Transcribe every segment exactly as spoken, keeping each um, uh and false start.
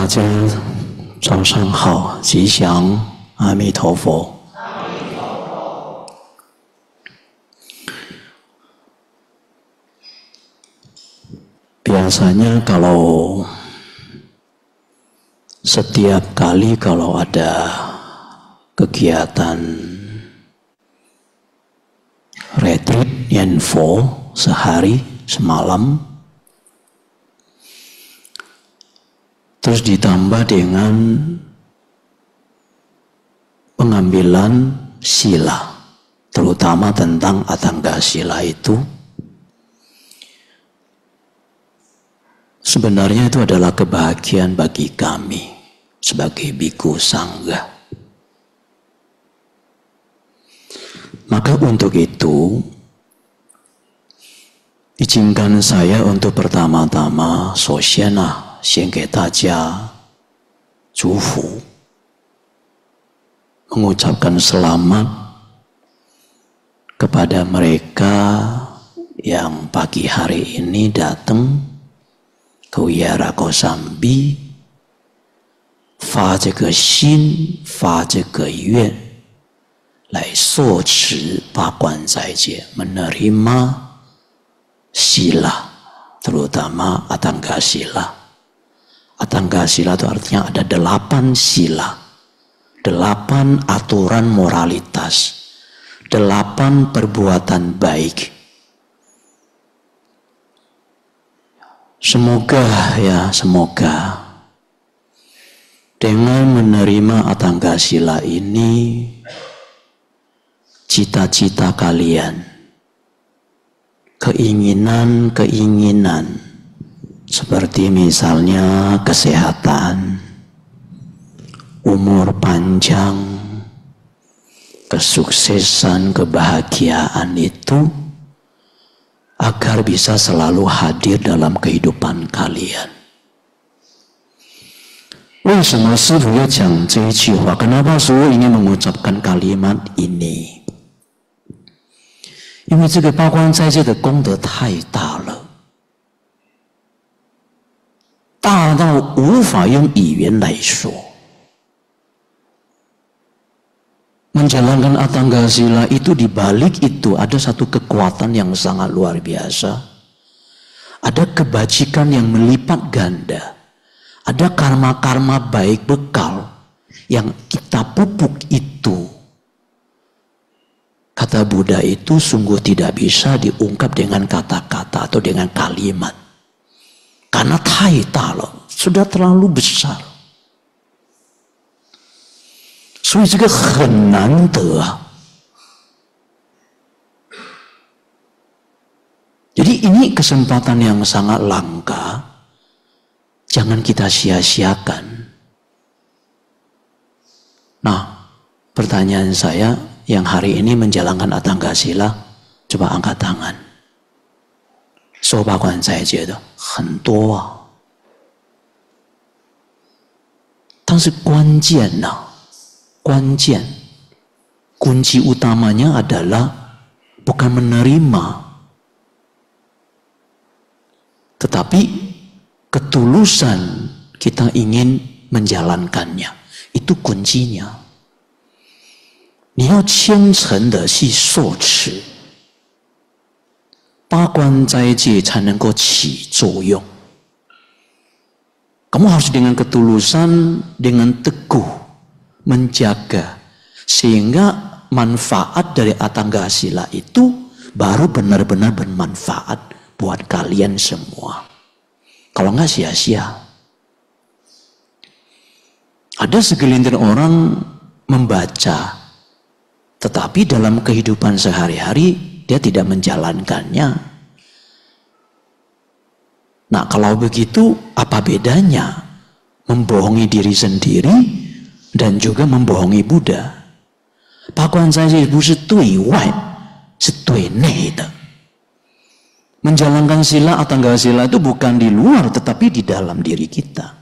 大家早上好，吉祥，阿弥陀佛。Biasanya kalau setiap kali kalau ada kegiatan retreat info sehari semalam, terus ditambah dengan pengambilan sila, terutama tentang Atangga Sila itu, sebenarnya itu adalah kebahagiaan bagi kami sebagai biku sangga. Maka untuk itu, izinkan saya untuk pertama-tama sosiana 先给大家祝福, mengucapkan selamat kepada mereka yang pagi hari ini datang ke Wihara Kosambi, 发这个心，发这个愿，来受持八关斋戒， menerima sila, terutama Atangga Sila. Atangga Sila itu artinya ada delapan sila, delapan aturan moralitas, delapan perbuatan baik. Semoga ya, semoga dengan menerima Atangga Sila ini, cita-cita kalian, keinginan-keinginan, seperti misalnya kesehatan, umur panjang, kesuksesan, kebahagiaan itu agar bisa selalu hadir dalam kehidupan kalian. 为什么师父要讲这一句话? Kenapa Suhu ingin mengucapkan kalimat ini? 因为这个八关斋戒的功德太大了，大到无法用语言来说。Menjalankan Atangga Sila itu, di balik itu ada satu kekuatan yang sangat luar biasa. Ada kebajikan yang melipat ganda. Ada karma-karma baik bekal yang kita pupuk itu. Kata Buddha itu sungguh tidak bisa diungkap dengan kata-kata atau dengan kalimat. Karena太大了, sudah terlalu besar. 所以这个很难得啊。Jadi ini kesempatan yang sangat langka, jangan kita sia-siakan. Nah, pertanyaan saya, yang hari ini menjalankan Atangga Sila, coba angkat tangan. 受八关斋戒的很多啊，但是关键呐、啊，关键kunci utamanya adalah bukan menerima, tetapi ketulusan kita ingin menjalankannya, itu kuncinya. 你要虔诚的去受持，八关斋戒才能够起作用。Kamu harus dengan ketulusan, dengan teguh menjaga, sehingga manfaat dari Atangga Sila itu baru benar-benar bermanfaat buat kalian semua. Kalau enggak sia-sia. Ada segelintir orang membaca, tetapi dalam kehidupan sehari-hari dia tidak menjalankannya. Nah, kalau begitu apa bedanya membohongi diri sendiri dan juga membohongi Buddha? 八关斋戒不是对外，是对内的。Menjalankan sila Atangga Sila itu bukan di luar, tetapi di dalam diri kita.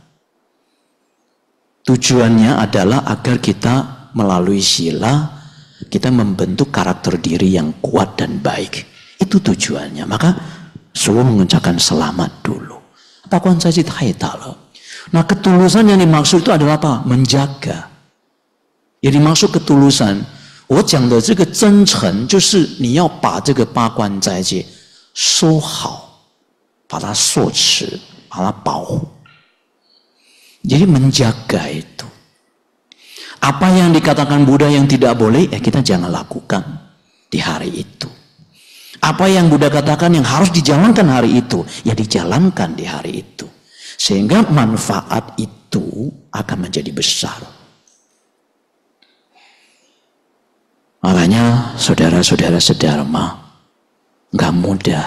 Tujuannya adalah agar kita melalui sila, kita membentuk karakter diri yang kuat dan baik. Itu tujuannya. Maka Suhu mengucapkan selamat dulu. 八关斋戒太大了， Nah, ketulusan yang dimaksud itu adalah apa? Menjaga. Yang dimaksud ketulusan, 我讲的这个真诚，就是你要把这个八关斋戒收好，把它塑持，把它保护。Jadi menjaga itu. Apa yang dikatakan Buddha yang tidak boleh, ya kita jangan lakukan di hari itu. Apa yang Buddha katakan yang harus dijalankan hari itu, ya dijalankan di hari itu. Sehingga manfaat itu akan menjadi besar. Makanya saudara-saudara sedharma, nggak mudah.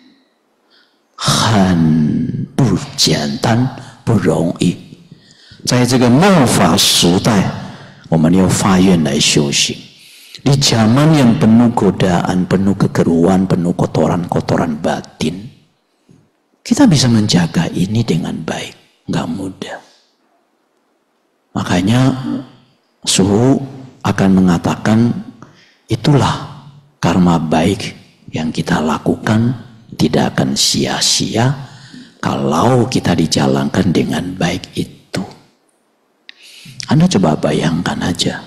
Han bu jiandan bu rongyi. 在这个末法时代，我们要发愿来修行。Di zaman yang penuh godaan, penuh kekeruan, penuh kotoran-kotoran batin, kita bisa menjaga ini dengan baik, nggak mudah. Makanya Suhu akan mengatakan, itulah karma baik yang kita lakukan tidak akan sia-sia kalau kita dijalankan dengan baik itu. Anda coba bayangkan aja.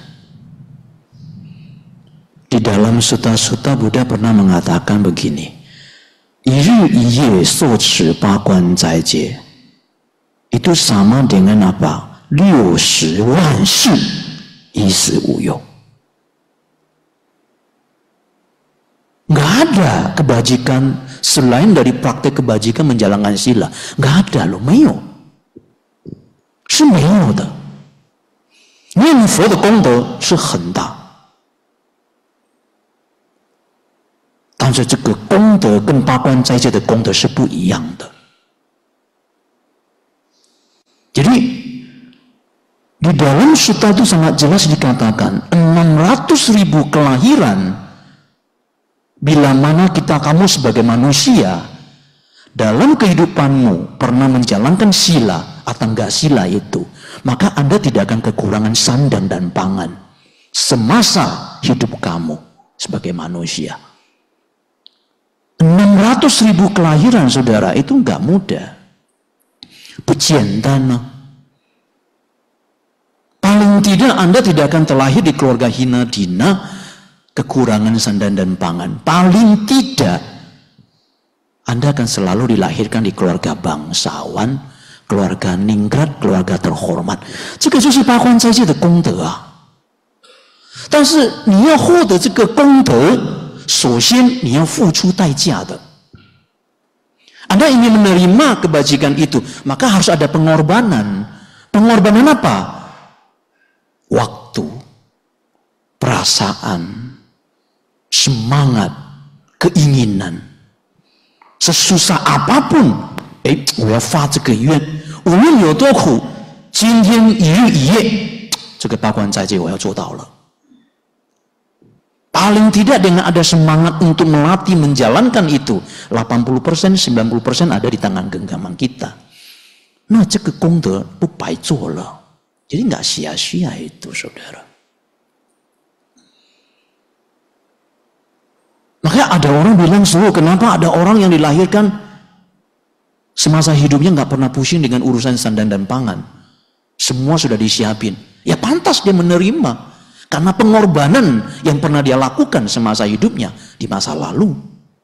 Di dalam sutta-sutta Buddha pernah mengatakan begini, 一日一夜受持八关斋戒 itu sama dengan apa? 六十万世衣食无忧. Nggak ada kebajikan selain dari praktek kebajikan menjalankan sila. Nggak ada loh, 没有，是没有的。念佛的功德是很大，但是这个功德跟八关斋戒的功德是不一样的。Jadi di dalam sutta itu sangat jelas dikatakan enam ratus ribu kelahiran bila mana kita kamu sebagai manusia dalam kehidupanmu pernah menjalankan sila atau enggak sila itu, maka Anda tidak akan kekurangan sandang dan pangan semasa hidup kamu sebagai manusia. enam ratus ribu kelahiran saudara itu enggak mudah. Bejiandan. Paling tidak Anda tidak akan terlahir di keluarga hina dina, kekurangan sandang dan pangan. Paling tidak Anda akan selalu dilahirkan di keluarga bangsawan, keluarga ningrat, keluarga terhormat. 这个就是八关斋戒的功德啊。但是你要获得这个功德，首先你要付出代价的。Anda ingin menerima kebajikan itu, maka harus ada pengorbanan. Pengorbanan apa? Waktu, perasaan, semangat, keinginan. Sesusah apapun, eh, 我要发这个愿，无论有多苦，今天一日一夜，这个八关斋戒我要做到了。Paling tidak dengan ada semangat untuk melatih menjalankan itu, delapan puluh persen, sembilan puluh persen ada di tangan genggaman kita. Nah, 这个功德不白做了， jadi nggak sia-sia itu, saudara. Makanya ada orang bilang, suruh kenapa ada orang yang dilahirkan semasa hidupnya nggak pernah pusing dengan urusan sandang dan pangan, semua sudah disiapin. Ya pantas dia menerima. Karena pengorbanan yang pernah dia lakukan semasa hidupnya di masa lalu.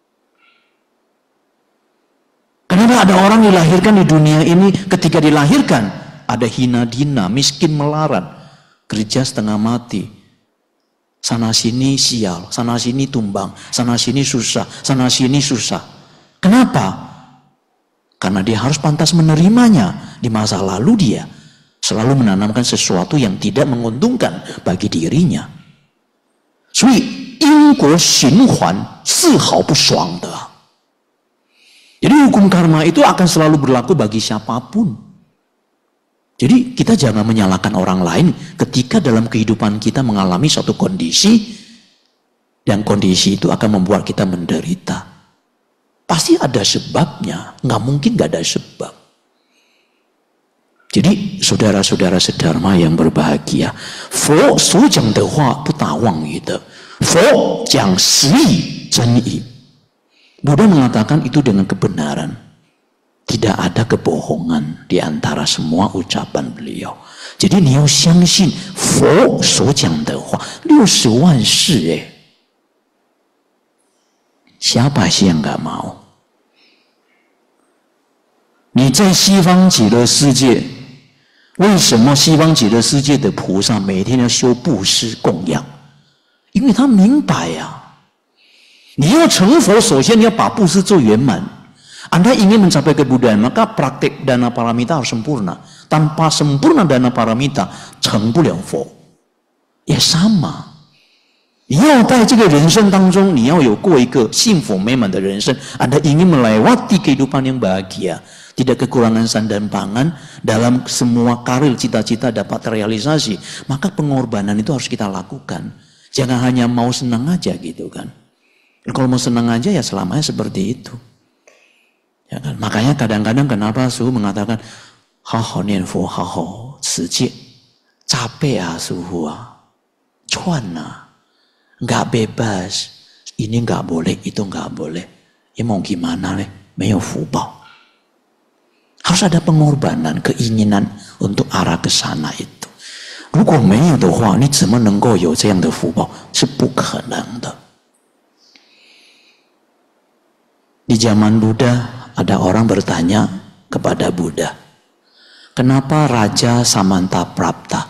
Kenapa ada orang dilahirkan di dunia ini, ketika dilahirkan ada hina dina, miskin melarat, kerja setengah mati, sana sini sial, sana sini tumbang, sana sini susah, sana sini susah. Kenapa? Karena dia harus pantas menerimanya. Di masa lalu dia selalu menanamkan sesuatu yang tidak menguntungkan bagi dirinya. 所以因果循环丝毫不爽的。Jadi hukum karma itu akan selalu berlaku bagi siapapun. Jadi kita jangan menyalahkan orang lain ketika dalam kehidupan kita mengalami suatu kondisi yang kondisi itu akan membuat kita menderita. Pasti ada sebabnya, nggak mungkin nggak ada sebab. Jadi saudara-saudara sedharma yang berbahagia, 佛所讲的话不打妄语的，佛讲实义真义。Buddha mengatakan itu dengan kebenaran. Tidak ada kebohongan di antara semua ucapan beliau. Jadi 你要相信佛所讲的话，六十万世哎。Siapa sih yang nggak mau？ 你在西方极乐世界，为什么西方极乐世界的菩萨每天要修布施供养？因为他明白呀、啊，你要成佛，首先你要把布施做圆满。Anda ingin mencapai kebudayaan, maka praktek dana paramita harus sempurna. Tanpa sempurna dana paramita, 成不了佛。也sama。你要在这个人生当中，你要有过一个幸福美满的人生。Anda ingin melewati kehidupan yang bahagia, tidak kekurangan sandan pangan, dalam semua karir cita-cita dapat terrealisasi, maka pengorbanan itu harus kita lakukan. Jangan hanya mau senang aja gitu kan. Kalau mau senang aja ya selamanya seperti itu. Ya kan? Makanya kadang-kadang kenapa suhu mengatakan hao nian fu hao ciji, capek ah suhu ah, cuan ah, nggak bebas, ini nggak boleh, itu nggak boleh. Ya mau gimana leh, 没有福报。harus ada pengorbanan, keinginan untuk arah ke sana itu. 如果没有的话，你怎么能够有这样的福报？是不可能的。Di zaman Buddha ada orang bertanya kepada Buddha, kenapa Raja Samantaprapta,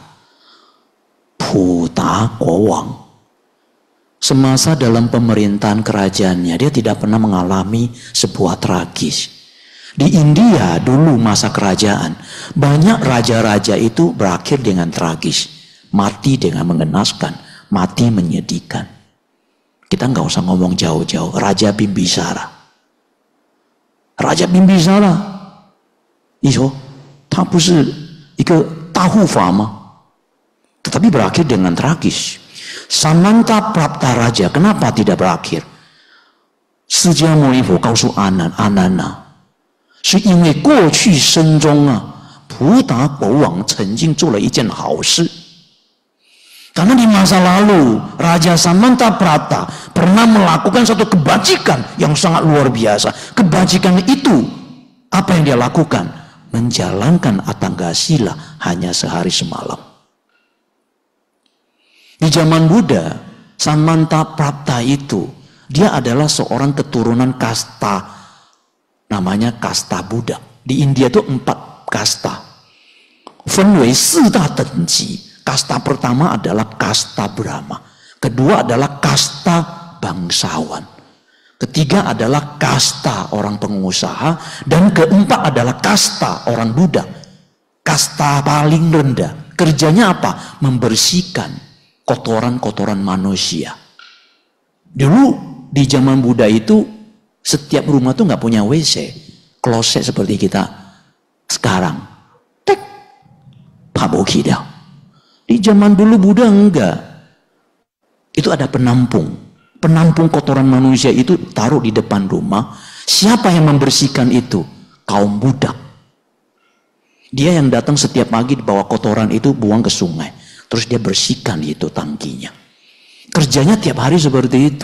Puta Kowang, semasa dalam pemerintahan kerajaannya dia tidak pernah mengalami sebuah tragis. Di India dulu masa kerajaan, banyak raja-raja itu berakhir dengan tragis, mati dengan mengenaskan, mati menyedihkan. Kita nggak usah ngomong jauh-jauh, Raja Bimbisara. Raja Bimbisara, 你说他不是一个大护法吗？ Tetapi berakhir dengan tragis. Samantaprapta Raja, kenapa tidak berakhir? 释迦牟尼佛告诉阿难，阿难啊，是因为过去生中啊，普达国王曾经做了一件好事。Karena di masa lalu Raja Samantaprapta pernah melakukan satu kebajikan yang sangat luar biasa. Kebajikan itu apa yang dia lakukan? Menjalankan Atangga Sila hanya sehari semalam. Di zaman Buddha, Samantaprapta itu dia adalah seorang keturunan kasta, namanya kasta Buddha. Di India itu empat kasta. 分为四大等级。 Kasta pertama adalah kasta Brahma, kedua adalah kasta bangsawan, ketiga adalah kasta orang pengusaha, dan keempat adalah kasta orang Buddha. Kasta paling rendah, kerjanya apa? Membersihkan kotoran-kotoran manusia. Dulu di zaman Buddha itu setiap rumah tuh nggak punya W C, kloset seperti kita sekarang. Tek, paboki dia. Di zaman dulu Buddha enggak. Itu ada penampung. Penampung kotoran manusia itu taruh di depan rumah. Siapa yang membersihkan itu? Kaum Buddha. Dia yang datang setiap pagi bawa kotoran itu buang ke sungai. Terus dia bersihkan itu tangkinya. Kerjanya tiap hari seperti itu.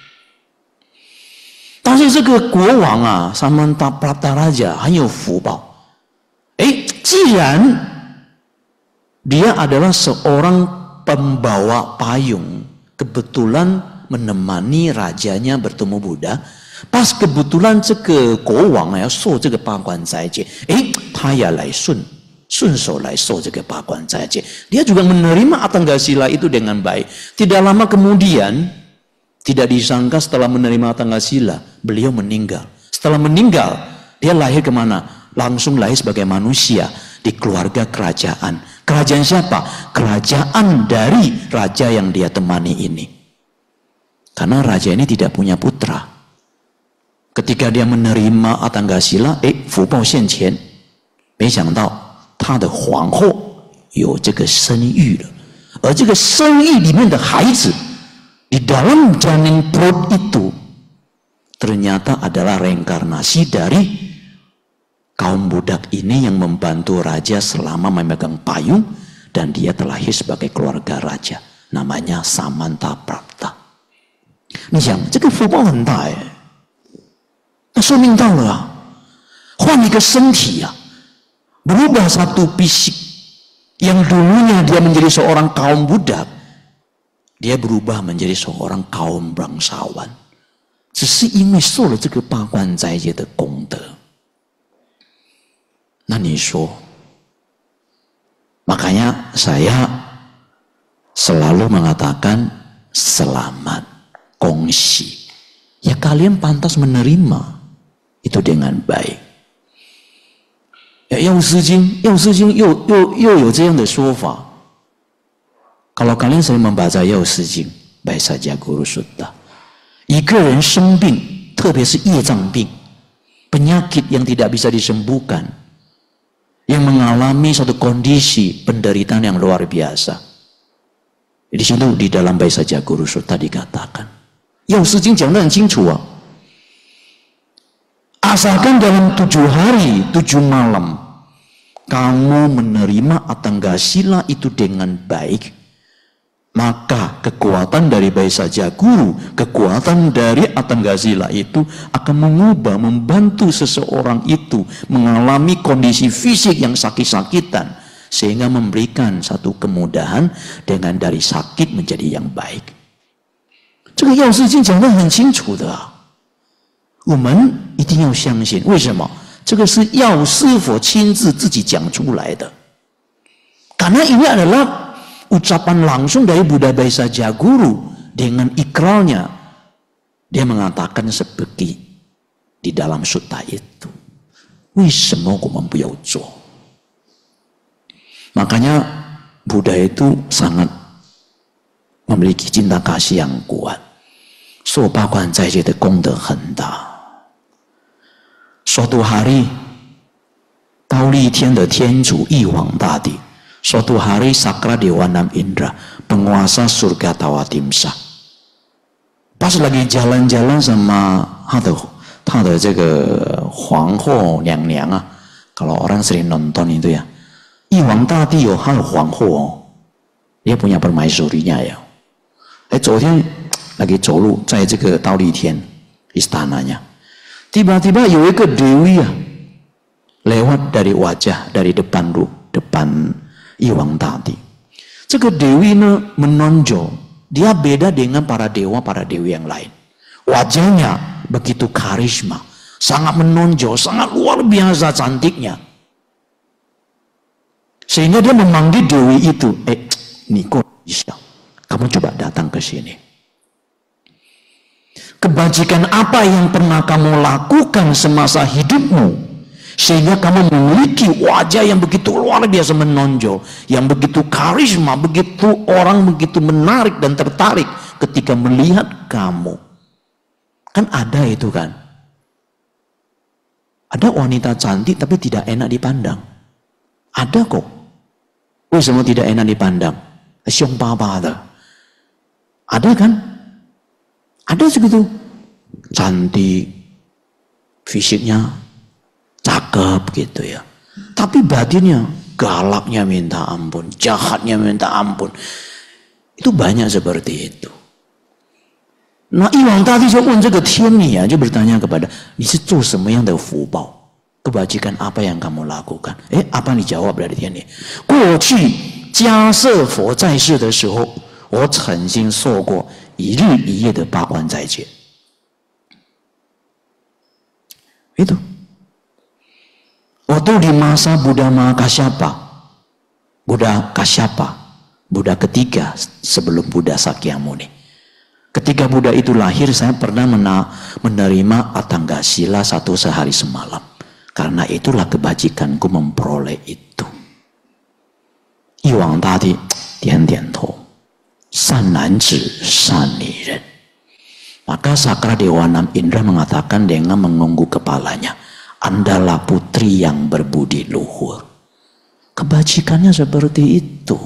Tapi ini国王啊 Samantaprapta Raja 很有福报。哎，既然 dia adalah seorang pembawa payung. Kebetulan menemani rajanya bertemu Buddha. Pas kebetulan 这个国王要受这个八关斋戒，哎，他也来顺顺手来受这个八关斋戒。Dia juga menerima Atangga Sila itu dengan baik. Tidak lama kemudian, tidak disangka setelah menerima Atangga Sila, beliau meninggal. Setelah meninggal, dia lahir kemana? Langsung lahir sebagai manusia di keluarga kerajaan. Kerajaan siapa? Kerajaan dari raja yang dia temani ini. Karena raja ini tidak punya putra. Ketika dia menerima Atangga Sila, eh, 福报现前，没想到他的皇后有这个生育了，而这个生育里面的孩子di dalam janin perut itu ternyata adalah reinkarnasi dari kaum budak ini yang membantu raja selama memegang payung, dan dia terlahir sebagai keluarga raja, namanya Samantaprapta. 你想这个福报很大哎，那寿命到了啊， 换一个身体呀、啊，berubah satu fisik yang dulunya dia menjadi seorang kaum budak, dia berubah menjadi seorang kaum bangsawan. 只是因为受了这个八关斋戒的功德。那你说， makanya saya selalu mengatakan selamat, kongsi. Ya kalian pantas menerima itu dengan baik. Ya, 药师经，药师经又又又有这样的说法。Kalau kalian sering membaca 药师经 Baisaja Guru Sutta， 一个人生病，特别是业障病， penyakit yang tidak bisa disembuhkan, yang mengalami suatu kondisi penderitaan yang luar biasa. Di situ di dalam Baisaja Guru Sutta dikatakan, 药师经讲得很清楚啊。 Asalkan dalam tujuh hari, tujuh malam, kamu menerima Atangga Sila itu dengan baik, maka kekuatan dari Baisaja Guru, kekuatan dari Atangga Sila itu akan mengubah, membantu seseorang itu mengalami kondisi fisik yang sakit-sakitan, sehingga memberikan satu kemudahan dengan dari sakit menjadi yang baik. 这个药师经讲得很清楚的啊。 我们一定要相信，为什么？这个是药师佛亲自自己讲出来的。Karena ini adalah ucapan langsung dari Buddha Baisaja Guru dengan ikrarnya. Dia mengatakan seperti di dalam sutta itu. 为什么我们不要做？ Makanya Buddha itu sangat memiliki cinta kasih yang kuat. 受八关斋戒的功德很大。 Suatu hari, 忉利天的天主玉皇大帝 suatu hari Sakra Dewa Enam Indra, penguasa surga Tawatimsa, pas lagi jalan-jalan sama 他的他的这个皇后娘娘啊， kalau orang sering nonton itu ya, 玉皇大帝有他的皇后哦， dia punya permaisurinya ya. Eh, 昨天 lagi 走路在这个忉利天 istananya. Tiba-tiba 有一个 Dewi ya, lewat dari wajah, dari depan lu, depan Iwang tadi. 这个 Dewi 呢 menonjol, dia beda dengan para dewa, para dewi yang lain. Wajahnya begitu karisma, sangat menonjol, sangat luar biasa cantiknya. Sehingga dia memanggil Dewi itu, eh, Niko, kamu coba datang ke sini. Kebajikan apa yang pernah kamu lakukan semasa hidupmu sehingga kamu memiliki wajah yang begitu luar biasa menonjol, yang begitu karisma, begitu orang begitu menarik dan tertarik ketika melihat kamu. Kan ada itu kan, ada wanita cantik tapi tidak enak dipandang, ada kok. 为什么 tidak enak dipandang? 凶巴巴的 ada kan? Ada segitu, cantik, fisiknya cakep gitu ya. Tapi batinnya galaknya minta ampun, jahatnya minta ampun. Itu banyak seperti itu. Nah, Iwang tadi就问这个天女啊，就 bertanya kepada, 你是做什么样的福报? Kebajikan apa yang kamu lakukan? Eh, apa dijawab dari天女? 过去迦叶佛在世的时候，我曾经受过 一日一夜的八关斋戒。 Itu. Waktu di masa Buddha Mahakasyapa, Buddha Kasyapa, Buddha ketiga sebelum Buddha Sakyamuni. Ketika Buddha itu lahir, saya pernah menerima Atangga Sila satu sehari semalam. Karena itulah kebajikanku memperoleh itu. Iwang tadi 点点头。 善男子, 善女人. Maka Sakra Dewa Enam Indra mengatakan dengan mengungguk kepalanya, Andalah putri yang berbudi luhur. Kebajikannya seperti itu.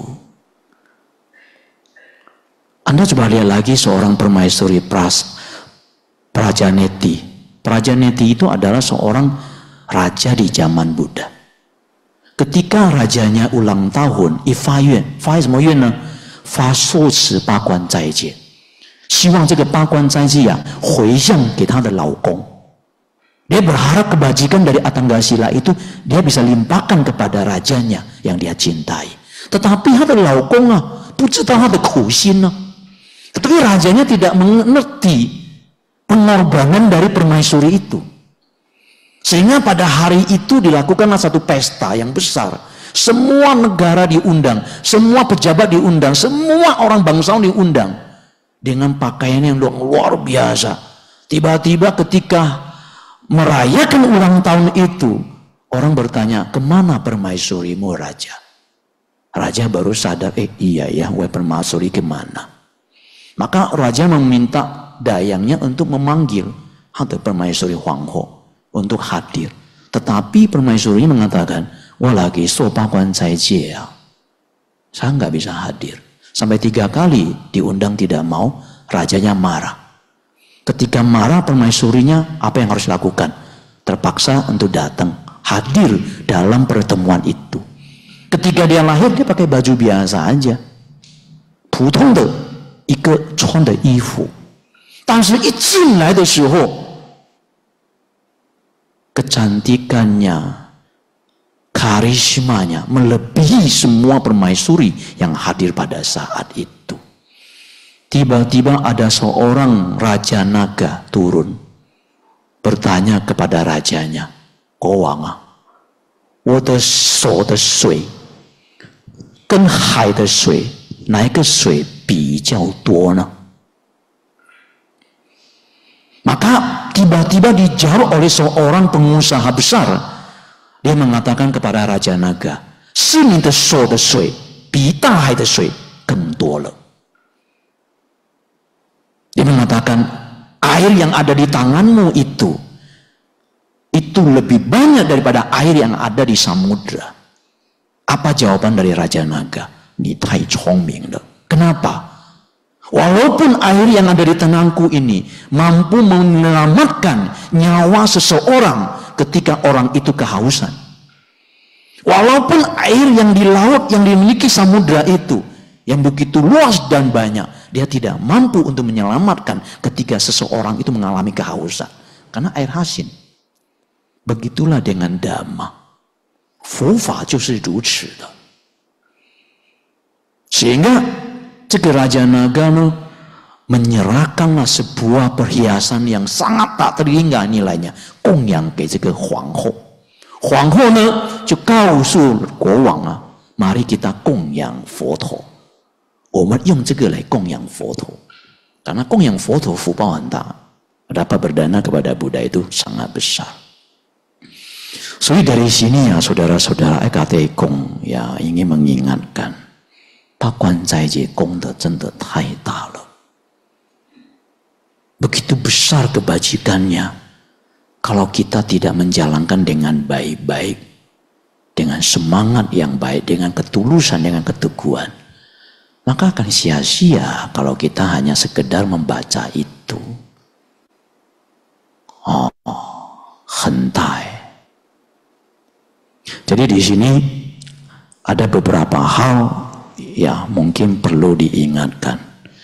Anda coba lihat lagi seorang permaisuri Pras, Prajaneti. Prajaneti itu adalah seorang raja di zaman Buddha. Ketika rajanya ulang tahun, Ifayuan, Fai 什么愿呢? 发受持八关斋戒，希望这个八关斋戒啊回向给她的老公。 Dia berharap kebajikan dari Atanggasila itu dia bisa limpahkan kepada rajanya yang dia cintai. Tetapi hada laokong ah, pucita hada kusin ah. Tetapi rajanya tidak mengerti pengorbanan dari permaisuri itu. Sehingga pada hari itu dilakukanlah satu pesta yang besar. Semua negara diundang, semua pejabat diundang, semua orang bangsawan diundang. Dengan pakaian yang luar biasa. Tiba-tiba ketika merayakan ulang tahun itu, orang bertanya, kemana permaisurimu raja? Raja baru sadar, eh iya ya, weh permaisuri kemana? Maka raja meminta dayangnya untuk memanggil hantu permaisuri Huang Ho untuk hadir. Tetapi permaisuri mengatakan, wah lagi sopakuan saya ya, saya nggak bisa hadir. Sampai tiga kali diundang tidak mau, rajanya marah. Ketika marah permaisurinya, apa yang harus dilakukan? Terpaksa untuk datang, hadir dalam pertemuan itu. Ketika dia lahir, dia pakai baju biasa aja. Putong de, ike cuan de ifu. Tapi一进来的时候， kecantikannya, karismanya melebihi semua permaisuri yang hadir pada saat itu. Tiba-tiba ada seorang raja naga turun, bertanya kepada rajanya, "Kowang ah, wo de shou de shui跟海的水哪一个水比较多呢?" Maka tiba-tiba dijawab oleh seorang pengusaha besar. Dia mengatakan kepada Raja Naga, "是你的手的水比大海的水更多了." Dia mengatakan, air yang ada di tanganmu itu, itu lebih banyak daripada air yang ada di samudra. Apa jawaban dari Raja Naga? Ni tai chongming le. Kenapa? Walaupun air yang ada di tanganku ini mampu menyelamatkan nyawa seseorang ketika orang itu kehausan. Walaupun air yang di laut yang dimiliki samudra itu yang begitu luas dan banyak, dia tidak mampu untuk menyelamatkan ketika seseorang itu mengalami kehausan. Karena air hasin. Begitulah dengan Dhamma. 佛法就是如此的。 Sehingga Cek Raja Naga menyerahkanlah sebuah perhiasan yang sangat tak terhingga nilainya, Kongyang ke Cek Huang Ho. Huang Ho ne,就告诉国王啊, mari kita kongyang foto. 我们用这个来供养佛陀. Karena kongyang foto 福报很大, dapat berdana kepada Buddha itu sangat besar. So dari sini ya saudara-saudara E K T Kong ya ingin mengingatkan, 他关斋戒功德真的太大了， begitu besar kebajikannya. Kalau kita tidak menjalankan dengan baik-baik, dengan semangat yang baik, dengan ketulusan, dengan keteguhan, maka akan sia-sia kalau kita hanya sekedar membaca itu. Oh, hentai. Jadi di sini ada beberapa hal ya mungkin perlu diingatkan.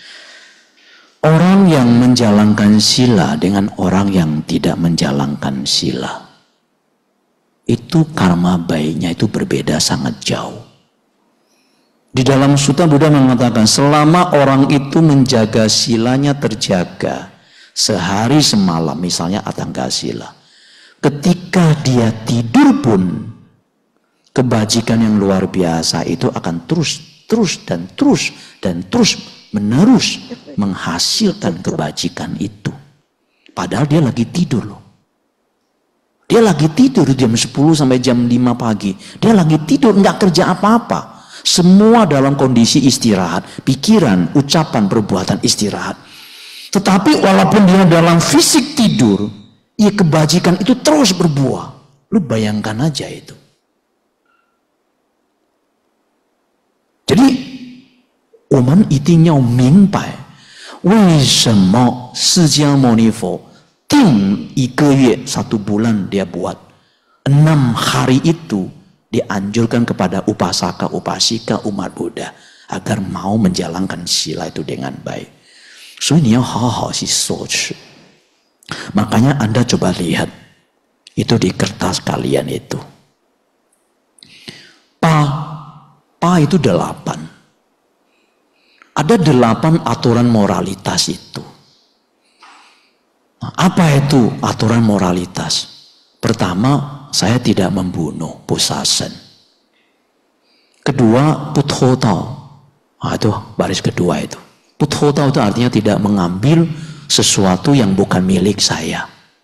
Orang yang menjalankan sila dengan orang yang tidak menjalankan sila, itu karma baiknya itu berbeda sangat jauh. Di dalam sutta Buddha mengatakan, selama orang itu menjaga silanya terjaga sehari semalam, misalnya Atangga sila, ketika dia tidur pun kebajikan yang luar biasa itu akan terus terus dan terus dan terus menerus menghasilkan kebajikan itu. Padahal dia lagi tidur loh. Dia lagi tidur jam sepuluh sampai jam lima pagi. Dia lagi tidur, nggak kerja apa-apa. Semua dalam kondisi istirahat. Pikiran, ucapan, perbuatan istirahat. Tetapi walaupun dia dalam fisik tidur, ya kebajikan itu terus berbuah. Lu bayangkan aja itu. Jadi, 我们一定要明白为什么释迦牟尼佛定一个月satu bulan dia buat enam hari itu dianjurkan kepada upasaka upasika umat Buddha agar mau menjalankan sila itu dengan baik. So ini yang hal-hal si soci. Makanya Anda coba lihat Itu di kertas kalian itu. Pa, pa itu delapan. Ada delapan aturan moralitas itu. Nah, apa itu aturan moralitas? Pertama, saya tidak membunuh, pusasen. Kedua, puthotao. Nah, itu baris kedua itu. Puthotao itu artinya tidak mengambil sesuatu yang bukan milik saya.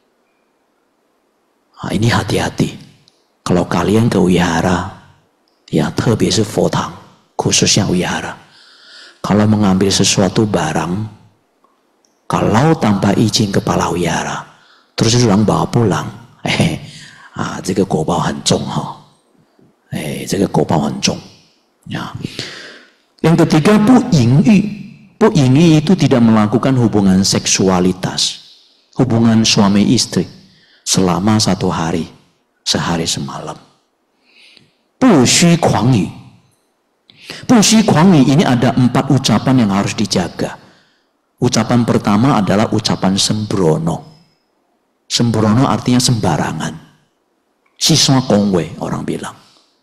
Nah, ini hati-hati. Kalau kalian ke wihara, ya, 特别是佛堂, khususnya wihara. Kalau mengambil sesuatu barang, kalau tanpa izin kepala wihara, terus orang bawa pulang, eh, ah, 这个果报很重哈，哎，这个果报很重。Ya. Yang ketiga, bu ingyi. Bu ingyi itu tidak melakukan hubungan seksualitas, hubungan suami istri selama satu hari, sehari semalam. Bu xu kuangyi. Bu xu kuangyi ini ada empat ucapan yang harus dijaga. Ucapan pertama adalah ucapan sembrono. Sembrono artinya sembarangan. Siswa kongwe orang bilang.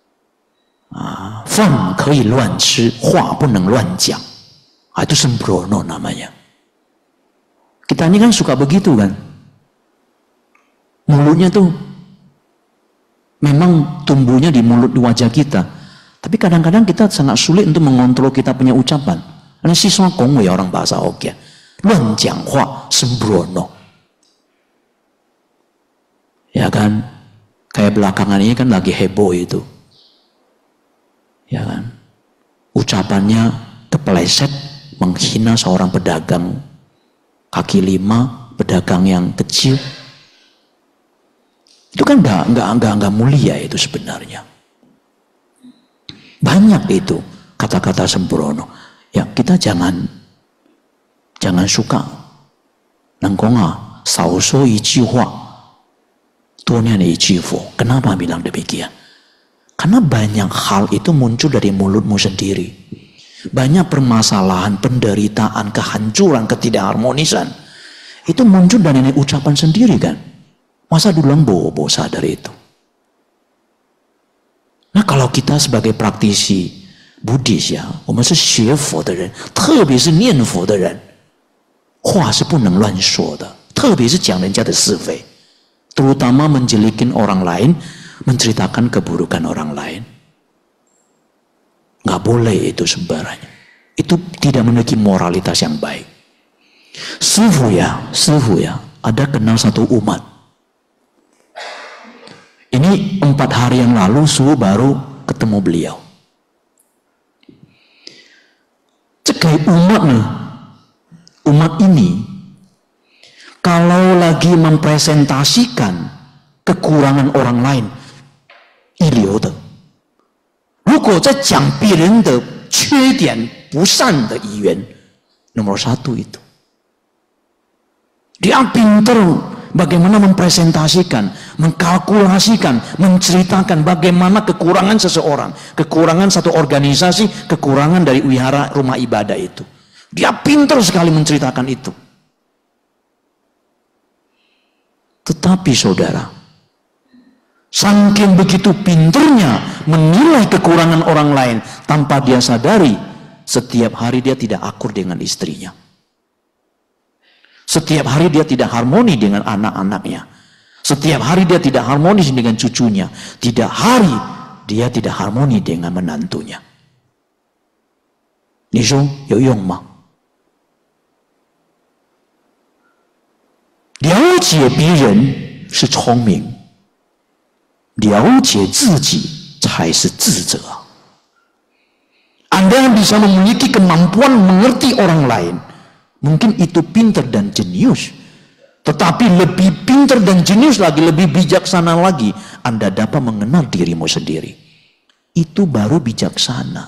Fan kei luan ci, hua bunen luan jiang. Itu sembrono namanya. Kita ini kan suka begitu kan. Mulutnya tuh memang tumbuhnya di mulut, di wajah kita. Tapi kadang-kadang kita sangat sulit untuk mengontrol kita punya ucapan. Karena siswa kongwe orang bahasa Hokkien. Luan jiang hua, sembrono. Ya kan? Kayak belakangan ini kan lagi heboh itu. Ya kan? Ucapannya kepleset, menghina seorang pedagang kaki lima, pedagang yang kecil. Itu kan nggak nggak nggak nggak mulia itu sebenarnya. Banyak itu kata-kata sembrono. Ya kita jangan jangan suka. Nangkonga, sauso ichi hua, tuanya ichi fo. Kenapa bilang demikian? Karena banyak hal itu muncul dari mulutmu sendiri. Banyak permasalahan, penderitaan, kehancuran, ketidakharmonisan. Itu muncul dari ucapan sendiri kan. Masa dulang bobo sadar itu. Nah kalau kita sebagai praktisi Buddhis ya, 我们是学佛的人，特别是念佛的人，话是不能乱说的，特别是讲人家的是非， terutama menjelekin orang lain, menceritakan keburukan orang lain. Nggak boleh itu sembarangan. Itu tidak memiliki moralitas yang baik. Sifu ya, sifu ya, ada kenal satu umat. Ini empat hari yang lalu Suhu baru ketemu beliau. Cekai umat nih, umat ini kalau lagi mempresentasikan kekurangan orang lain, iliu de. 如果在讲别人的缺点、不善的语言，nomor satu itu. Dia pintar bagaimana mempresentasikan, mengkalkulasikan, menceritakan bagaimana kekurangan seseorang, kekurangan satu organisasi, kekurangan dari wihara rumah ibadah itu. Dia pintar sekali menceritakan itu. Tetapi saudara, saking begitu pinternya menilai kekurangan orang lain tanpa dia sadari, setiap hari dia tidak akur dengan istrinya. Setiap hari dia tidak harmoni dengan anak-anaknya. Setiap hari dia tidak harmonis dengan cucunya. Tidak hari dia tidak harmoni dengan menantunya. Ni说有用吗？了解别人是聪明，了解自己才是智者。Anda yang bisa memiliki kemampuan mengerti orang lain, mungkin itu pintar dan jenius. Tetapi lebih pintar dan jenius lagi, lebih bijaksana lagi, Anda dapat mengenal dirimu sendiri. Itu baru bijaksana.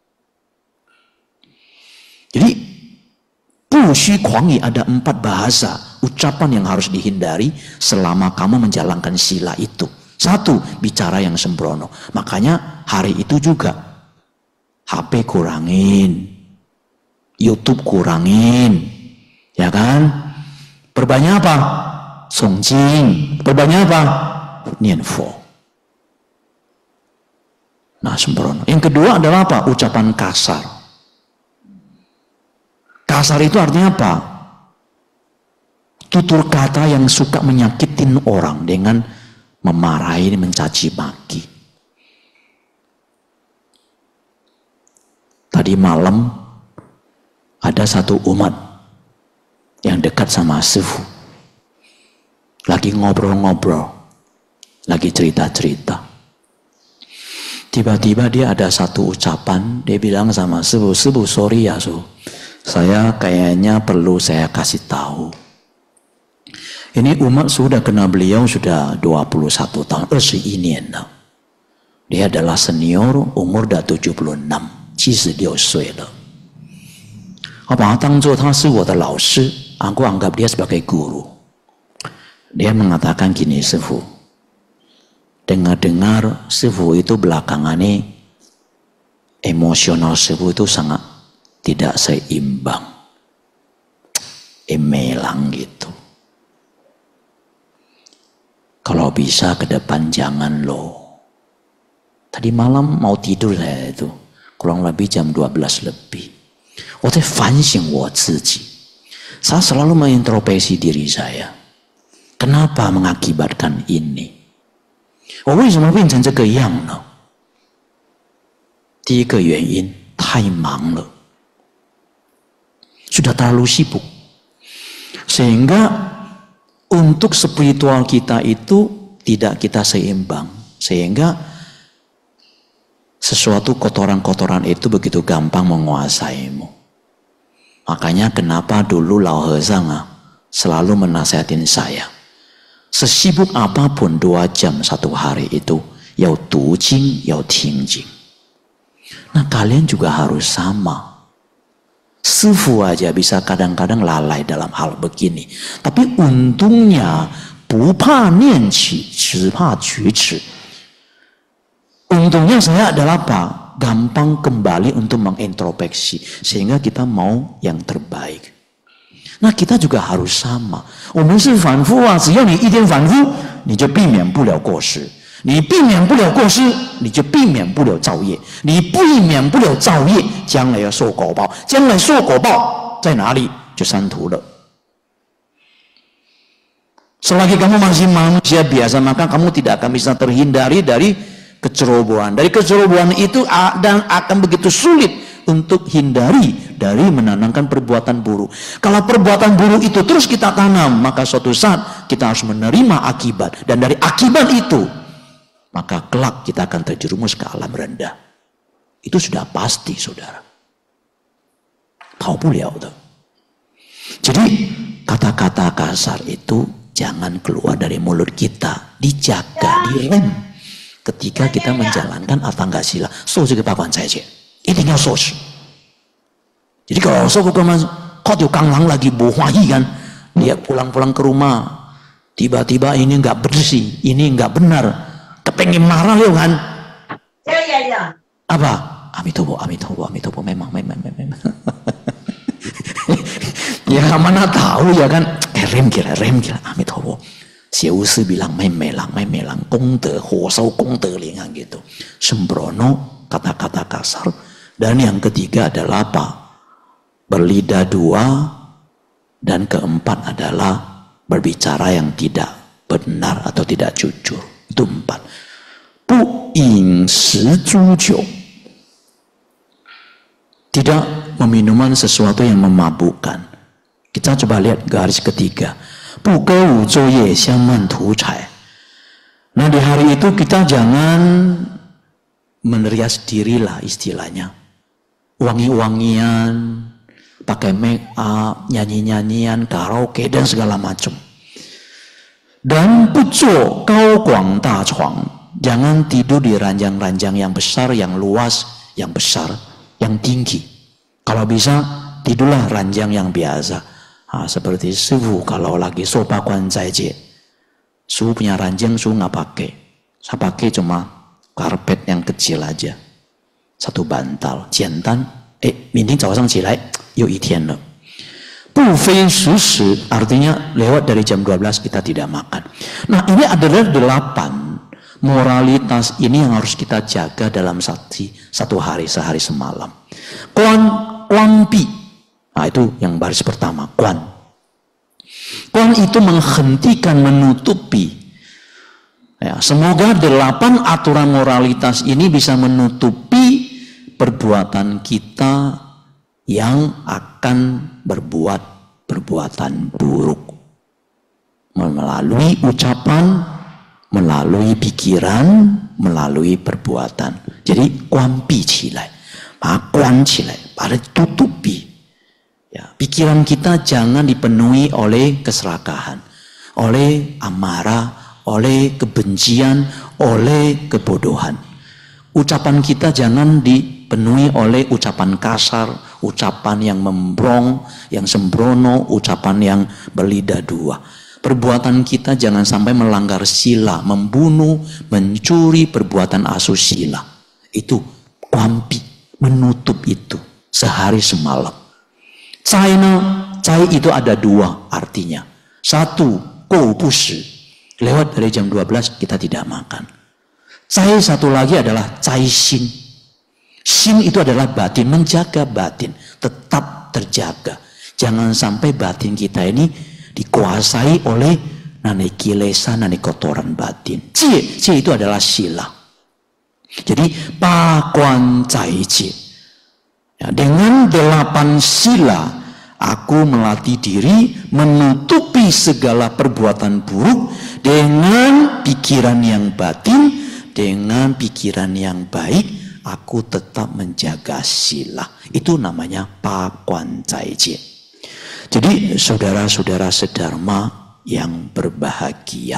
Jadi, Bu Xu Kuangyi ada empat bahasa, ucapan yang harus dihindari selama kamu menjalankan sila itu. Satu, bicara yang sembrono. Makanya hari itu juga H P kurangin, YouTube kurangin, ya kan? Perbanyak apa? Songjing. Perbanyak apa? Nianfo. Nah, sembrono. Yang kedua adalah apa? Ucapan kasar. Kasar itu artinya apa? Tutur kata yang suka menyakitin orang dengan memarahi, mencaci maki. Tadi malam ada satu umat yang dekat sama Sifu. Lagi ngobrol-ngobrol, lagi cerita-cerita. Tiba-tiba dia ada satu ucapan, dia bilang sama Sifu, Sifu sorry ya Su, saya kayaknya perlu saya kasih tahu. Ini umat sudah kenal beliau sudah dua puluh satu tahun, dua puluh satu tahun. Dia adalah senior, umur dah tujuh puluh enam, tujuh puluh enam岁了. Apa tangzo他是我的老师, aku anggap dia sebagai guru. Dia mengatakan gini, Sifu, dengar-dengar Sifu itu belakangan ini emosional Sifu itu sangat tidak seimbang, emelang gitu. Kalau bisa ke depan jangan loh. Tadi malam mau tidur saya itu, kurang lebih jam dua belas lebih. Saya反省我自己. Saya selalu mengintrospeksi diri saya. Kenapa mengakibatkan ini? 我为什么变成这个样呢？第一个原因，太忙了， sudah terlalu sibuk, sehingga untuk spiritual kita itu tidak kita seimbang, sehingga sesuatu kotoran-kotoran itu begitu gampang menguasaimu. Makanya kenapa dulu Lao Hezang selalu menasihatin saya, sesibuk apapun dua jam satu hari itu, yau du jing, yau ting jing. Nah kalian juga harus sama. Sifu aja bisa kadang-kadang lalai dalam hal begini. Tapi untungnya, bu pa nian qi, ci pa qu ci. Untungnya saya adalah apa? Gampang kembali untuk mengintrospeksi. Sehingga kita mau yang terbaik. Nah kita juga harus sama. 我们是反复啊，只要你一天反复，你就避免不了过失。你避免不了过失，你就避免不了造业。你避免不了造业，将来要受果报。将来受果报在哪里？就三途了。Selagi kamu masih manusia biasa, maka kamu tidak akan bisa terhindari dari kecerobohan. Dari kecerobohan itu dan akan begitu sulit untuk hindari dari menanamkan perbuatan buruk. Kalau perbuatan buruk itu terus kita tanam, maka suatu saat kita harus menerima akibat. Dan dari akibat itu, maka kelak kita akan terjerumus ke alam rendah. Itu sudah pasti, saudara. Tahu beliau tuh. Jadi kata-kata kasar itu jangan keluar dari mulut kita, dijaga, direm ketika kita menjalankan atangga sila. So juga pakuan saja. Ini tinggal sos. Jadi kalau so bukan kau tuh kanglang lagi bohwahi kan, dia pulang-pulang ke rumah, tiba-tiba ini nggak bersih, ini nggak benar. Kepengen marah ya kan? Ya ya ya. Apa? Amitobo, amitobo, amitobo. Memang, memang, memang. Ya mana tahu ya kan? Eh rem kira, rem kira. Amitobo. Siusi bilang memelang, memelang, kongde, hosau kongde lingan gitu. Sembrono, kata-kata kasar. Dan yang ketiga adalah apa? Berlidah dua. Dan keempat adalah berbicara yang tidak benar atau tidak jujur. Itu empat. Bu yin shi zhu jiu. Tidak meminumkan sesuatu yang memabukkan. Kita coba lihat garis ketiga. Bu ge wu zhou ye xiang man tu cai. Nah di hari itu kita jangan menerias diri lah istilahnya. Wangi-wangian, pakai make up, nyanyi-nyanyian, karaoke dan segala macam. Dan buzo gao guang da chuang, jangan tidur di ranjang-ranjang yang besar, yang luas, yang besar, yang tinggi. Kalau bisa tidurlah ranjang yang biasa. Ah, seperti Sifu kalau lagi sopa kuan zaijie, Sifu punya ranjang Sifu nggak pakai, saya pakai cuma karpet yang kecil aja, satu bantal, jiandan. Eh, 明天早上起来又一天了。不非熟食artinya lewat dari jam dua belas kita tidak makan. Nah ini adalah delapan moralitas ini yang harus kita jaga dalam satu, satu hari, sehari semalam. Kuan, kuanpi. Nah itu yang baris pertama, kuan. Kuan itu menghentikan, menutupi. Ya, semoga delapan aturan moralitas ini bisa menutupi perbuatan kita yang akan berbuat perbuatan buruk. Melalui ucapan, melalui pikiran, melalui perbuatan. Jadi kuanpi cilai, kuan cilai, pada tutupi. Ya, pikiran kita jangan dipenuhi oleh keserakahan, oleh amarah, oleh kebencian, oleh kebodohan. Ucapan kita jangan dipenuhi oleh ucapan kasar, ucapan yang membrong, yang sembrono, ucapan yang berlidah dua. Perbuatan kita jangan sampai melanggar sila, membunuh, mencuri, perbuatan asusila. Itu kuanpi, menutup itu sehari semalam. China, cai itu ada dua artinya. Satu, kou bushi. Lewat dari jam dua belas kita tidak makan. Cai satu lagi adalah cai xin. Xin itu adalah batin, menjaga batin, tetap terjaga. Jangan sampai batin kita ini dikuasai oleh nani kilesa, nani kotoran batin. Jie, jie itu adalah sila. Jadi pa kuan cai jie. Ya, dengan delapan sila aku melatih diri menutupi segala perbuatan buruk dengan pikiran yang batin, dengan pikiran yang baik. Aku tetap menjaga sila. Itu namanya pa kuan cai jie. Jadi saudara-saudara sedharma yang berbahagia,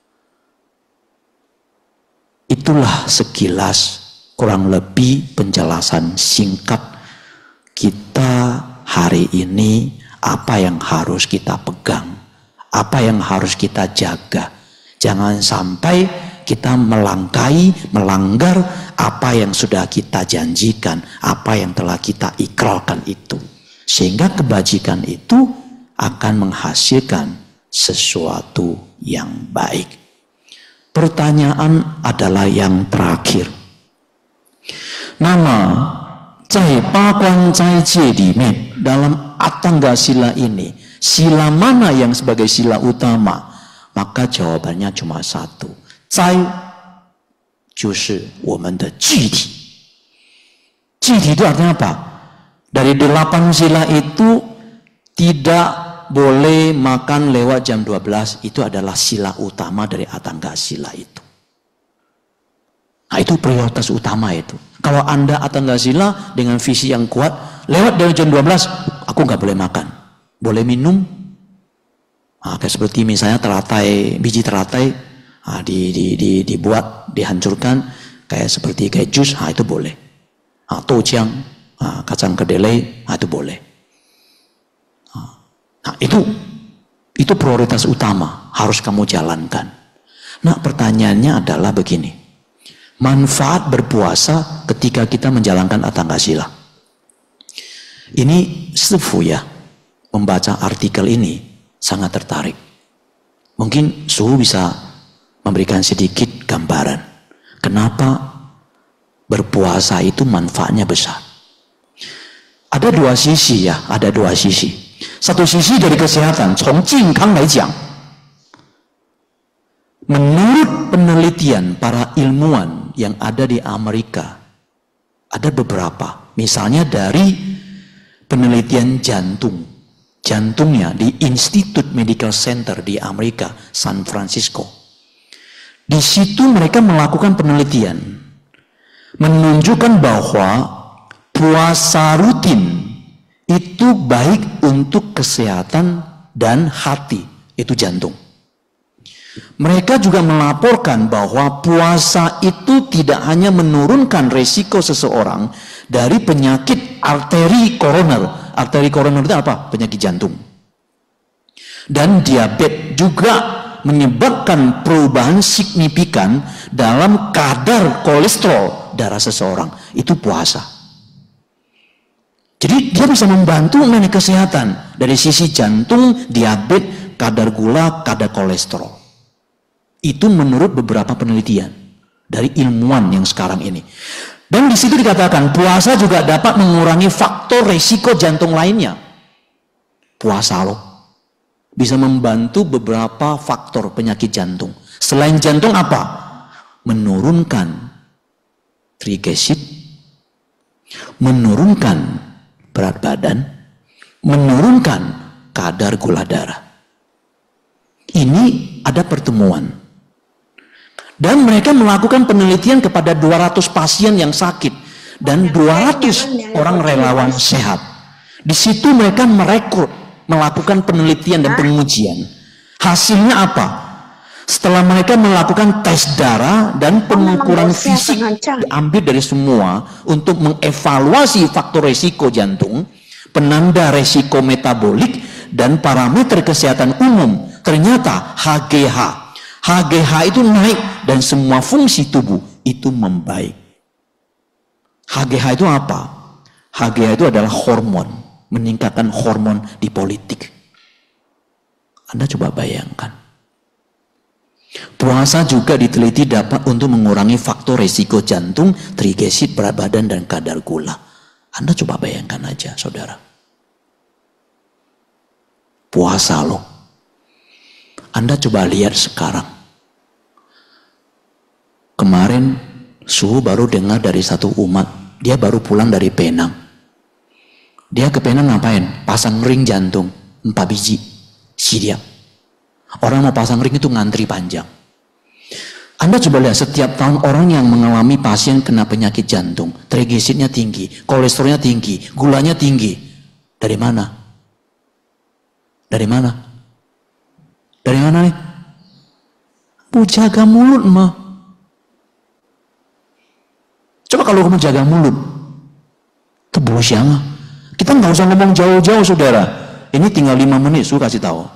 itulah sekilas kurang lebih penjelasan singkat kita hari ini, apa yang harus kita pegang, apa yang harus kita jaga. Jangan sampai kita melangkai, melanggar apa yang sudah kita janjikan, apa yang telah kita ikrarkan itu. Sehingga kebajikan itu akan menghasilkan sesuatu yang baik. Pertanyaan adalah yang terakhir. Nama Zai Pa Guan Zai Jie Limen, dalam Atangga Sila ini, sila mana yang sebagai sila utama? Maka jawabannya cuma satu. Zai 就是我们的具体。具体 itu artinya apa? Dari delapan sila itu tidak boleh makan lewat jam dua belas. Itu adalah sila utama dari Atangga Sila itu. Nah itu prioritas utama itu. Kalau Anda Atangga Sila dengan visi yang kuat, lewat dari jam dua belas aku nggak boleh makan. Boleh minum. Nah, kayak seperti misalnya teratai, biji teratai nah, di, di, di, dibuat, dihancurkan kayak seperti kayak jus, nah, itu boleh. Nah, tojiang, Nah, kacang kedelai, nah itu boleh. Nah, itu itu prioritas utama harus kamu jalankan. Nah, pertanyaannya adalah begini. Manfaat berpuasa ketika kita menjalankan Atangga Sila. Ini Sifu ya, membaca artikel ini sangat tertarik. Mungkin Suhu bisa memberikan sedikit gambaran. Kenapa berpuasa itu manfaatnya besar. Ada dua sisi ya, ada dua sisi. Satu sisi dari kesehatan, 从健康来讲, menurut penelitian para ilmuwan yang ada di Amerika, ada beberapa, misalnya dari penelitian jantung, jantungnya di Institute Medical Center di Amerika, San Francisco. Di situ mereka melakukan penelitian, menunjukkan bahwa puasa rutin itu baik untuk kesehatan dan hati, itu jantung. Mereka juga melaporkan bahwa puasa itu tidak hanya menurunkan resiko seseorang dari penyakit arteri koroner. Arteri koroner itu apa? Penyakit jantung. Dan diabetes juga menyebabkan perubahan signifikan dalam kadar kolesterol darah seseorang. Itu puasa. Jadi dia bisa membantu mengenai kesehatan dari sisi jantung, diabetes, kadar gula, kadar kolesterol. Itu menurut beberapa penelitian. dari ilmuwan yang sekarang ini. Dan di situ dikatakan puasa juga dapat mengurangi faktor resiko jantung lainnya. Puasa loh bisa membantu beberapa faktor penyakit jantung. Selain jantung apa? Menurunkan trigliserid, menurunkan berat badan, menurunkan kadar gula darah. Ini ada pertemuan. Dan mereka melakukan penelitian kepada dua ratus pasien yang sakit dan dua ratus orang relawan sehat. Di situ mereka merekrut, melakukan penelitian dan pengujian. Hasilnya apa? Setelah mereka melakukan tes darah dan pengukuran fisik diambil dari semua untuk mengevaluasi faktor resiko jantung, penanda resiko metabolik dan parameter kesehatan umum, ternyata H G H H G H itu naik dan semua fungsi tubuh itu membaik. H G H itu apa? H G H itu adalah hormon, meningkatkan hormon di politik. Anda coba bayangkan. Puasa juga diteliti dapat untuk mengurangi faktor resiko jantung, trigliserid, berat badan, dan kadar gula. Anda coba bayangkan aja, saudara. Puasa loh. Anda coba lihat sekarang. Kemarin Suhu baru dengar dari satu umat, dia baru pulang dari Penang. Dia ke Penang ngapain? Pasang ring jantung, empat biji, siap. Orang mau pasang ring itu ngantri panjang. Anda coba lihat setiap tahun orang yang mengalami pasien kena penyakit jantung, trigliseridnya tinggi, kolesterolnya tinggi, gulanya tinggi. Dari mana? Dari mana? Dari mana nih? Bu jaga mulut mah. Coba kalau kamu jaga mulut, itu busiang. Kita nggak usah ngomong jauh-jauh, saudara. Ini tinggal lima menit, saya kasih tahu.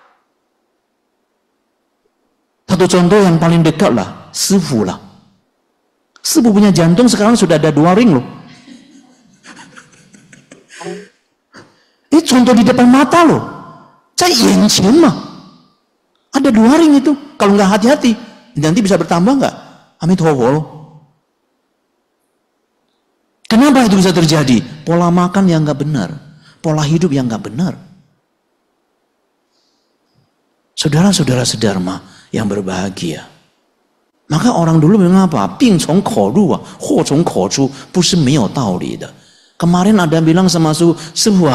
Satu contoh yang paling dekat lah, Sifu lah. Sifu punya jantung sekarang sudah ada dua ring loh. Ini contoh di depan mata loh. Saya yanqian mah. Ada dua ring itu. Kalau nggak hati-hati, nanti bisa bertambah nggak? Amithowo loh. Kenapa itu bisa terjadi? Pola makan yang nggak benar, pola hidup yang nggak benar. Saudara-saudara sedharma yang berbahagia. Maka orang dulu bilang apa? Bing cong kou ru, huo cong kou chu, bu shi mei you dao li de. Kemarin ada bilang sama Su, Sifu,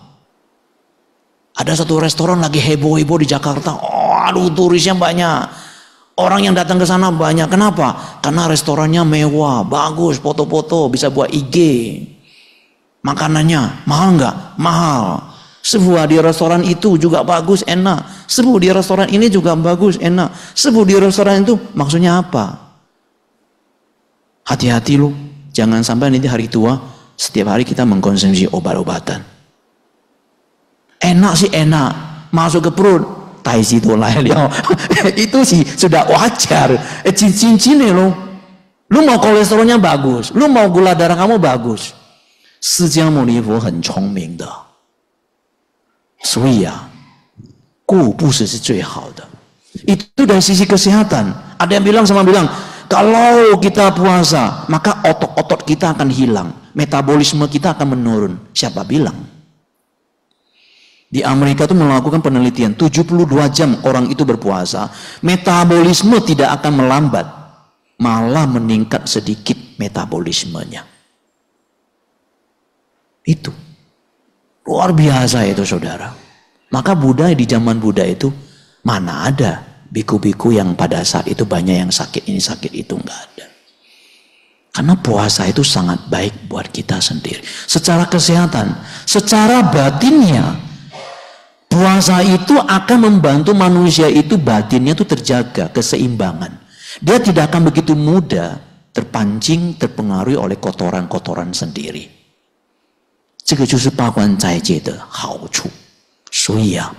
ada satu restoran lagi heboh-heboh di Jakarta. Oh, aduh turisnya banyak. Orang yang datang ke sana banyak. Kenapa? Karena restorannya mewah, bagus, foto-foto, bisa buat I G. Makanannya mahal nggak? Mahal. Sebuah di restoran itu juga bagus, enak. Sebuah di restoran ini juga bagus, enak. Sebuah di restoran itu maksudnya apa? Hati-hati lu, jangan sampai nanti hari tua setiap hari kita mengkonsumsi obat-obatan. Enak sih enak, masuk ke perut. Itu sih sudah wajar. Eh, cincin-cincin lo. Lu mau kolesterolnya bagus, lu mau gula darah kamu bagus.释迦牟尼佛很聪明的，所以啊，顾不是是最好的。Itu dari sisi kesehatan. Ada yang bilang sama bilang, kalau kita puasa, maka otot-otot kita akan hilang, metabolisme kita akan menurun. Siapa bilang? Di Amerika itu melakukan penelitian, tujuh puluh dua jam orang itu berpuasa, metabolisme tidak akan melambat, malah meningkat sedikit metabolismenya. Itu luar biasa itu, saudara. Maka Buddha di zaman Buddha itu mana ada biku-biku yang pada saat itu banyak yang sakit ini sakit itu, nggak ada. Karena puasa itu sangat baik buat kita sendiri. Secara kesehatan, secara batinnya, puasa itu akan membantu manusia itu batinnya itu terjaga, keseimbangan. Dia tidak akan begitu mudah terpancing, terpengaruhi oleh kotoran-kotoran sendiri. 这个就是八关斋戒的好处。所以啊，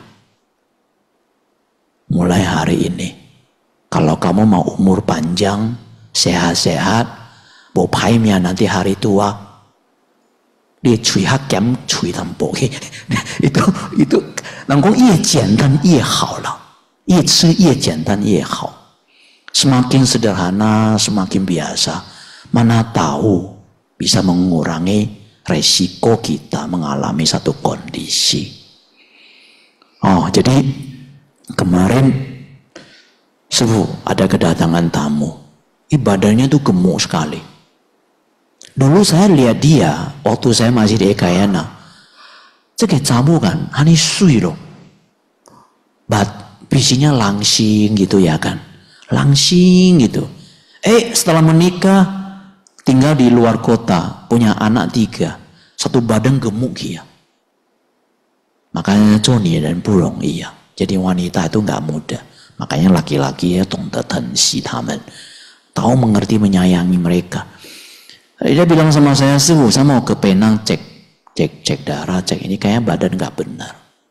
mulai hari ini, kalau kamu mau umur panjang, sehat-sehat, mau paimnya nanti hari tua, dia cuy hakam cuy tampo, itu itu, nangkong 越简单越好了，越吃越简单越好。 Semakin sederhana, semakin biasa. Mana tahu bisa mengurangi resiko kita mengalami satu kondisi. Oh, jadi kemarin Sebu ada kedatangan tamu. Ibadahnya tuh gemuk sekali. Dulu saya lihat dia waktu saya masih di Ekayana. Ini tamu kan, hani sui loh. Bat, visinya langsing gitu ya kan. Langsing gitu. Eh setelah menikah tinggal di luar kota, punya anak tiga, satu badan gemuk ya. Makanya Joni dan Burong iya. Jadi wanita itu nggak mudah. Makanya laki-laki ya tongde tensi tamen, tahu mengerti menyayangi mereka. Dia bilang sama saya, Sibu, saya mau ke Penang cek cek cek darah, cek ini kayaknya badan nggak benar.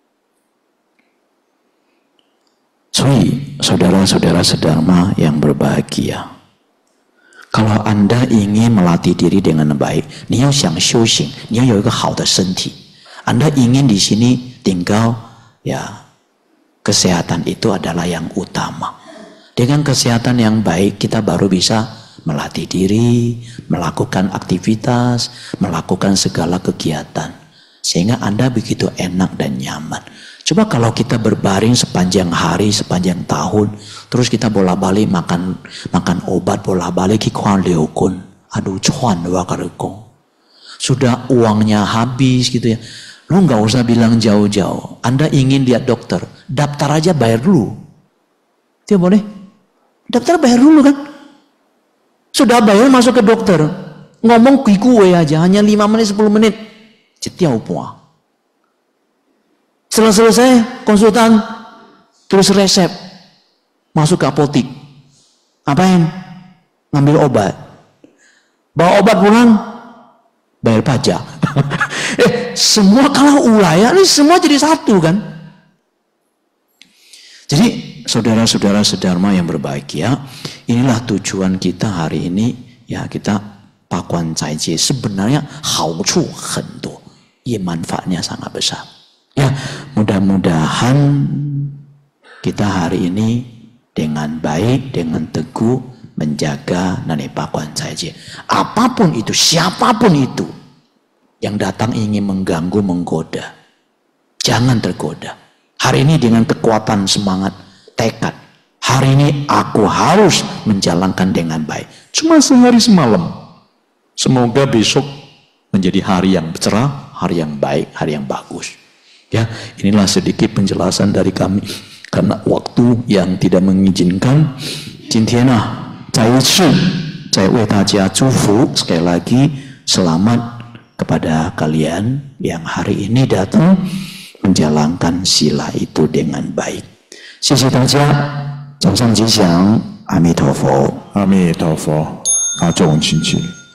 So, saudara-saudara sedharma yang berbahagia, kalau Anda ingin melatih diri dengan baik, 你要想修行，你要有一个好的身体。Anda ingin di sini tinggal, ya kesehatan itu adalah yang utama. Dengan kesehatan yang baik kita baru bisa melatih diri, melakukan aktivitas, melakukan segala kegiatan. Sehingga Anda begitu enak dan nyaman. Coba kalau kita berbaring sepanjang hari, sepanjang tahun, terus kita bolak-balik makan makan obat, bolak-balik kikuan liukun. Aduh, cuan wakarukong. Sudah uangnya habis gitu ya. Lu nggak usah bilang jauh-jauh. Anda ingin lihat dokter, daftar aja bayar dulu. Dia boleh? Daftar bayar dulu kan? Sudah bayar masuk ke dokter. Ngomong kue aja, hanya lima menit, sepuluh menit. Jetiau puah. Setelah selesai konsultan, terus resep. Masuk ke apotik. Apain? Ngambil obat. Bawa obat pulang, bayar pajak. eh, semua kalau ulaya ini semua jadi satu kan. Jadi saudara-saudara sedharma yang berbahagia, inilah tujuan kita hari ini. Ya kita pakuan caiji sebenarnya haucu hendo, ya manfaatnya sangat besar. Ya mudah-mudahan kita hari ini dengan baik, dengan teguh menjaga nani pakuan caiji. Apapun itu, siapapun itu yang datang ingin mengganggu, menggoda, jangan tergoda. Hari ini dengan kekuatan semangat, tekad, hari ini aku harus menjalankan dengan baik. Cuma sehari semalam. Semoga besok menjadi hari yang cerah, hari yang baik, hari yang bagus. Ya, inilah sedikit penjelasan dari kami karena waktu yang tidak mengizinkan. 今天啊，再一次再为大家祝福， sekali lagi selamat kepada kalian yang hari ini datang menjalankan sila itu dengan baik. 谢谢大家，早上吉祥，阿弥陀佛，阿弥陀佛，大众请起。